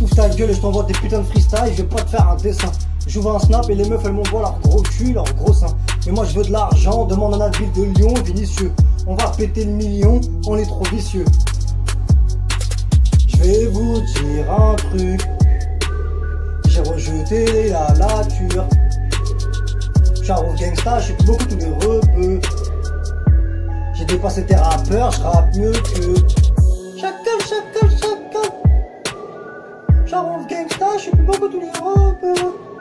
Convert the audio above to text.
J'ouvre ta gueule et je t'envoie des putains de freestyle, je vais pas te faire un dessin. J'ouvre un snap et les meufs elles m'envoient leur gros cul, leur gros sein. Et moi je veux de l'argent, demande à la ville de Lyon, Vinicieux. On va péter le million, on est trop vicieux. Je vais vous dire un truc, j'ai rejeté la nature. J'arrive gangsta, je suis plus beaucoup tous les rebeux. J'ai dépassé tes rappeurs, je rappe mieux que chacun. J'arrive gangsta, je suis plus beaucoup tous les rebeux.